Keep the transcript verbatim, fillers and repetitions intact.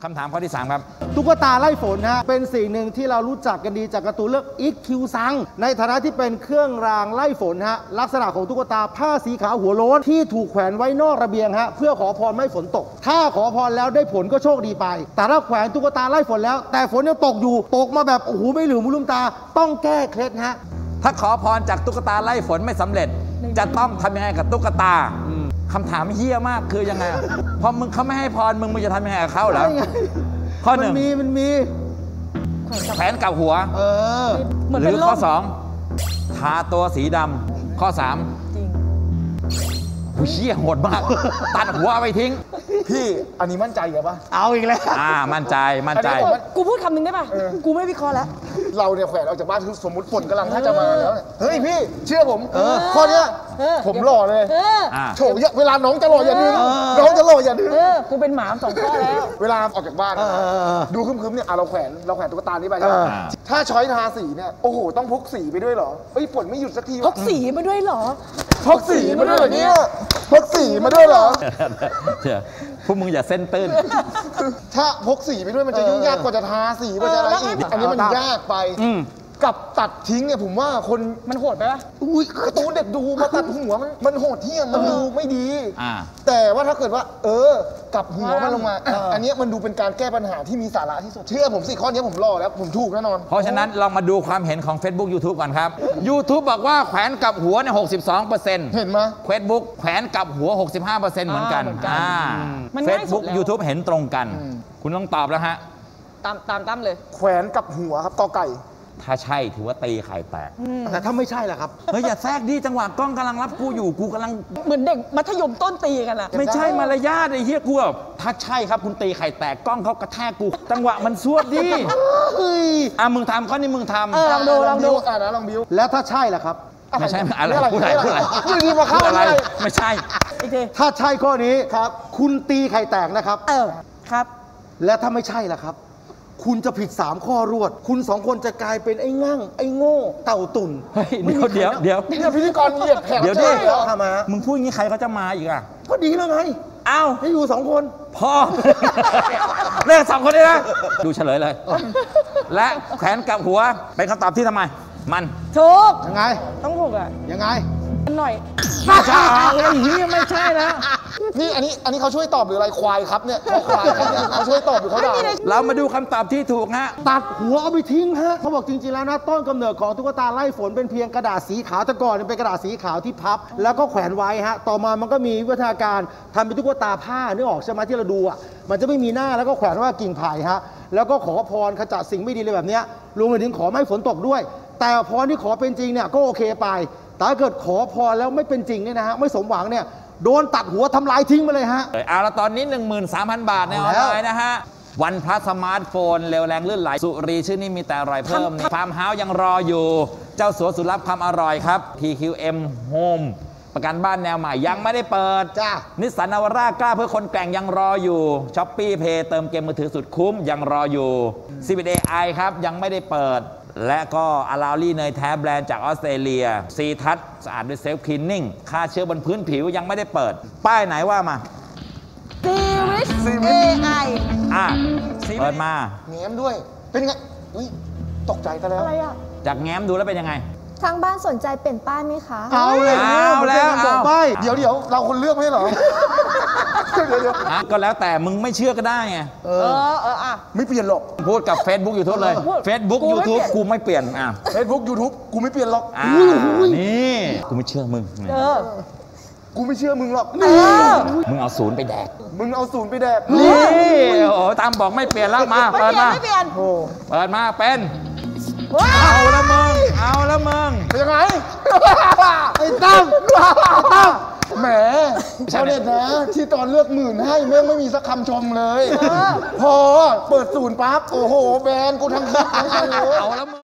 คำถามข้อที่สามครับตุ๊กตาไล่ฝนฮะเป็นสิ่งหนึ่งที่เรารู้จักกันดีจากการ์ตูนเรื่องอิกคิวซังในฐานะที่เป็นเครื่องรางไล่ฝนฮะลักษณะของตุ๊กตาผ้าสีขาวหัวโล้นที่ถูกแขวนไว้นอกระเบียงฮะเพื่อขอพรไม่ฝนตกถ้าขอพรแล้วได้ผลก็โชคดีไปแต่ถ้าแขวนตุ๊กตาไล่ฝนแล้วแต่ฝนยังตกอยู่ตกมาแบบโอ้โหไม่เหลือมุลืมตาต้องแก้เคล็ดฮะถ้าขอพรจากตุ๊กตาไล่ฝนไม่สำเร็จจะต้องทำยังไงกับตุ๊กตาคำถามเฮี้ยมากคือยังไงพอมึงเขาไม่ให้พรมึงมึงจะทำยังไงกับเขาเหรอข้อหนึ่งมันมีมันมีแขวนกับหัวเออหรือข้อสองทาตัวสีดำข้อสามจริงผู้เชี่ยโหดมากตัดหัวเอาไปทิ้งพี่อันนี้มั่นใจเหรอปะเอาอีกแล้วอ่ามั่นใจมั่นใจกูพูดคำหนึ่งได้ป่ะกูไม่วิเคราะห์แล้วเราเนี่ยแขวนออกจากบ้านคือสมมติฝนกำลังถ้าจะมาแล้วเฮ้ยพี่เชื่อผมข้อนี้ผมหล่อเลยโฉบเวลาน้องจะหล่ออย่าดึงน้องจะหล่ออย่าดึงกูเป็นหมาสองข้อแล้วเวลาออกจากบ้านดูคึ้มๆเนี่ยเราแขวนเราแขวนตุ๊กตานี้ไปใช่ไหมถ้าช้อยทาสีเนี่ยโอ้โหต้องพกสีไปด้วยเหรอเฮ้ยฝนไม่หยุดสักทีพกสีมาด้วยเหรอพกสีมาด้วยเหรอเนี่ยพกสีมาด้วยเหรอเชื่อพวกมึงอย่าเส้นตื้นถ้าพกสีไปด้วยมันจะยุ่งยากกว่าจะทาสีกว่าจะอะไรอีกอันนี้มันยากไปกับตัดทิ้งเนี่ยผมว่าคนมันโหดไปปะอุ้ยการ์ตูนเด็กดูมาตัดหัวมันมันโหดเที่ยงมันดูไม่ดีแต่ว่าถ้าเกิดว่าเออกลับหัวมันลงมาอันนี้มันดูเป็นการแก้ปัญหาที่มีสาระที่สุดเชื่อผมสิข้อนี้ผมรอแล้วผมถูกแน่นอนเพราะฉะนั้นลองมาดูความเห็นของ Facebook YouTube ก่อนครับ YouTube บอกว่าแขวนกับหัวเนี่ยหกสิบสองเปอร์เซ็นต์เห็นไหม Facebook แขวนกับหัว หกสิบห้าเปอร์เซ็นต์ เหมือนกันอ่า Facebook YouTube เห็นตรงกันคุณต้องตอบแล้วฮะตามตามตามเลยแขวนกับหัวครับกอไก่ถ้าใช่ถือว่าตีไข่แตกแต่ถ้าไม่ใช่ล่ะครับเฮ้ยอย่าแทรกดิจังหวะกล้องกำลังรับกูอยู่กูกำลังเหมือนเด็กมัธยมต้นตีกันอะไม่ใช่มารยาทไอ้เหี้ยกูแบบถ้าใช่ครับคุณตีไข่แตกกล้องเขากระแทกกูจังหวะมันสวดดิอ่ะมึงทำข้อนี้มึงทำลองดูลองดูอ่ะนะลองบิวแล้วถ้าใช่ล่ะครับไม่ใช่อะไรพูดอะไรพูดอะไรยืนดีมาเข้าอะไรไม่ใช่ถ้าใช่ข้อนี้ครับคุณตีไข่แตกนะครับเออครับและถ้าไม่ใช่ล่ะครับคุณจะผิดสามข้อรวดคุณสองคนจะกลายเป็นไอ้งั่งไอ้โง่เต่าตุ่นเฮ้ยเดี๋ยวเดี๋ยวเดี๋ยวเนี่ยพิธีกรเหยียดแขกเดี๋ยวดิมึงพูดอย่างนี้ใครเขาจะมาอีกอ่ะก็ดีแล้วไงอ้าวให้อยู่สองคนพอเลิกสองคนได้แล้วดูเฉลยเลยและแขนกับหัวเป็นคำตอบที่ทำไมมันถูกยังไงต้องถูกอ่ะยังไงหน่อยไม่ใช่ไอ้เหี้ยไม่ใช่นะนี่อันนี้อันนี้เขาช่วยตอบหรืออะไรควายครับเนี่ยเขาควายเขาช่วยตอบหรือเขาด่าเรามาดูคำตอบที่ถูกฮะตัดหัวเอาไปทิ้งฮะเขาบอกจริงๆแล้วนะต้นกำเนิดของตุ๊กตาไล่ฝนเป็นเพียงกระดาษสีขาวแต่ก่อนเป็นกระดาษสีขาวที่พับแล้วก็แขวนไว้ฮะต่อมามันก็มีวิวัฒนาการทำเป็นตุ๊กตาผ้านึกออกใช่ไหมที่เราดูอ่ะมันจะไม่มีหน้าแล้วก็แขวนว่ากิ่งไผ่ฮะแล้วก็ขอพรขจัดสิ่งไม่ดีเลยแบบนี้รวมไปถึงขอไม่ฝนตกด้วยแต่พรที่ขอเป็นจริงเนี่ยก็โอเคไปแต่ถ้าเกิดขอพรแล้วไม่เป็นจริงเนี่ยนะฮะไม่สมหวังเนี่ยโดนตัดหัวทำลายทิ้งไปเลยฮะเอาละตอนนี้ หนึ่งหมื่นสามพัน บาทในออนไลน์นะฮะวันพลัสสมาร์ทโฟนเร็วแรงลื่นไหลสุรีชื่อนี้มีแต่อร่อยเพิ่มฟาร์มเฮาส์ยังรออยู่เจ้าสัวสุดลับความอร่อยครับ ที คิว เอ็ม Home ประกันบ้านแนวใหม่ยังไม่ได้เปิดจ้านิสสันนาวาร่ากล้าเพื่อคนแกร่งยังรออยู่ช้อปปี้เพย์เติมเกมมือถือสุดคุ้มยังรออยู่ ซี บี เอ ไอ ครับยังไม่ได้เปิดและก็อาราลี่เนยแท้แบรนด์จากออสเตรเลียซีทัชสะอาดด้วยเซลฟ์คลีนนิ่งฆ่าเชื้อบนพื้นผิวยังไม่ได้เปิดป้ายไหนว่ามาซีวิช เอ ไออ่ะเปิดมาแง้มด้วยเป็นไงเฮ้ยตกใจซะแล้วอะไรอ่ะจากแง้มดูแล้วเป็นยังไงทางบ้านสนใจเปลี่ยนป้ายไหมคะเอาเลยเอาแล้วเอาป้ายเดี๋ยวเดี๋ยวเราคนเลือกไม่เหรอเดี๋ยวก็แล้วแต่มึงไม่เชื่อก็ได้ไงเออเอออ่ะไม่เปลี่ยนหรอกพูดกับ Facebook YouTube เลย Facebook YouTube กูไม่เปลี่ยนอ่ะ Facebook YouTube กูไม่เปลี่ยนหรอกนี่กูไม่เชื่อมึงเออกูไม่เชื่อมึงหรอกมึงเอาศูนย์ไปแดกมึงเอาศูนย์ไปแดกนี่โอ้ตามบอกไม่เปลี่ยนแล้วมาเปิดมาไม่เปลี่ยนเปิดมาเป็นเอาละมึงเอาละมึงเป็นยังไงไอ้ตั้มตั้มแหมชาวเน็ตนะที่ตอนเลือกหมื่นให้แม่งไม่มีสักคำชมเลยพอเปิดศูนย์ปั๊บโอ้โหแบนกูทั้งคิดทั้งเลยเอาละมึง